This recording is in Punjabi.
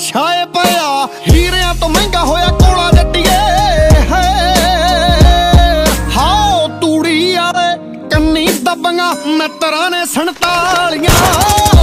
ਛਾਏ ਪਿਆ ਹੀਰਿਆਂ ਤੋਂ ਮਹਿੰਗਾ ਹੋਇਆ ਕੋਲਾ ਜੱਟੀਏ। ਹਾਓ ਤੂੜੀ ਆਲੇ ਕੰਨੀ ਦੱਬੀਆਂ ਮਿੱਤਰਾਂ ਨੇ 47